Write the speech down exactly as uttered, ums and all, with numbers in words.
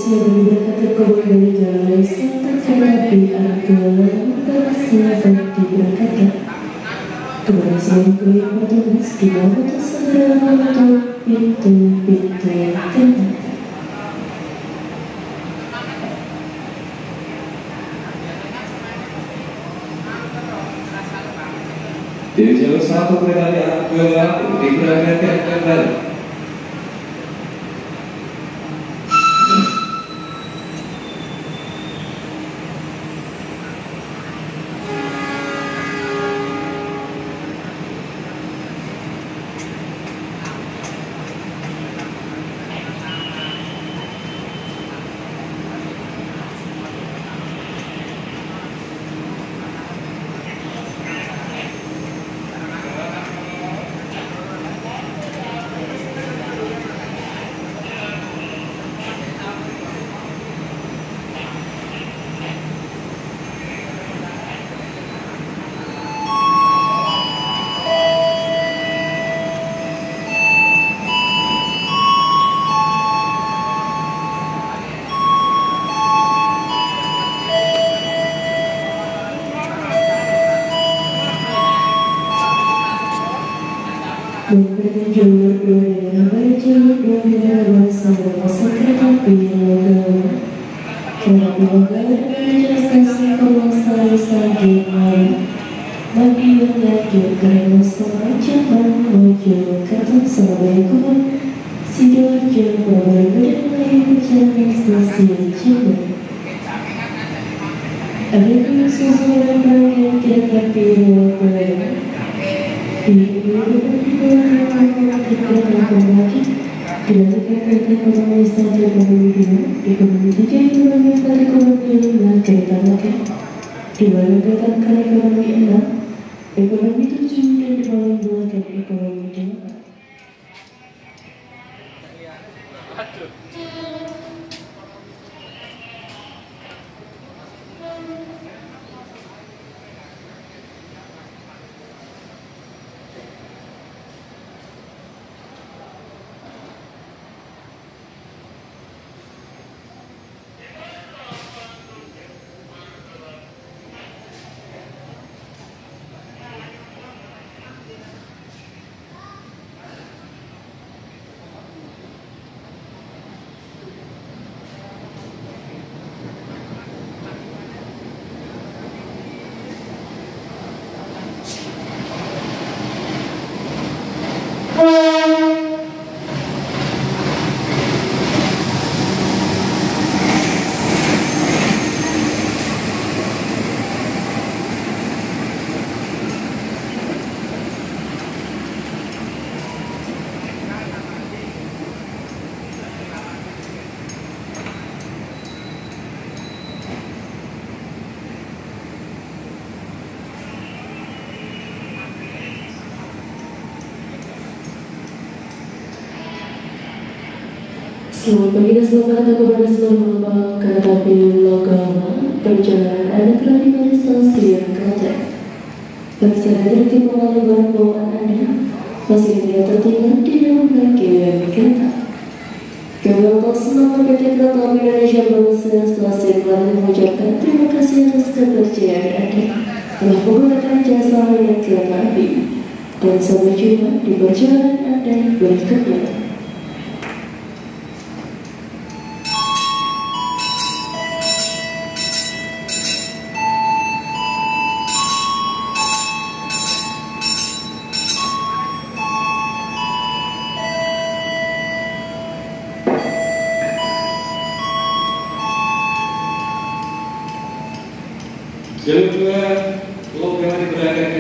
Indonesia berangkat terkabul dari Jalur Selatan kereta api arah Kuala siap diberangkatkan. Kepada seluruh kru yang bertugas, dimohon untuk segera menutup pintu-pintu kereta. Dari jalur satu kereta api arah Kuala diberangkatkan kembali. Memperkenalkan jalur dua dengan baik jalur dua dengan luas sampai pasar kereta api Logawa. Kereta api Logawa dengan stasiun Kawasari Stadion Madiun dan Yogyakarta Jaman menuju Kerton Surabaya Kubon Sidoarjo Probolinggo dan melayani perjalanan stasiun Jember. Ada pun susunan rangkaian kereta api Logawa dilakukan ekonomi stadion Probolinggo, ekonomi tiga ekonomi empat ekonomi lima kereta rakyat, dilakukan ekonomi enam, ekonomi tujuh dan dilakukan ekonomi delapan. Selamat pagi dan selamat datang kepada seluruh penumpang kereta api Logawa. Perjalanan Anda telah tiba di stasiun Klaten. Bagi Anda tertib melalui barang bawaan Anda, masih tidak tertinggal di dalam rangkaian kereta. Kami atas nama P T Kereta Api Indonesia Berusaha Stasiun Klaten mengucapkan terima kasih atas kepercayaan Anda telah menggunakan jasa layanan kereta api. Dan sampai jumpa di perjalanan Anda berikutnya. Jalur dua Logawa diberangkatkan